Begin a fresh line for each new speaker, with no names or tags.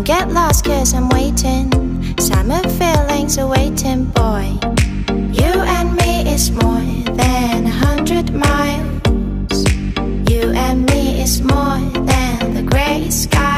Don't get lost cause I'm waiting. Summer feelings are waiting, boy. You and me is more than 100 miles. You and me is more than the gray sky.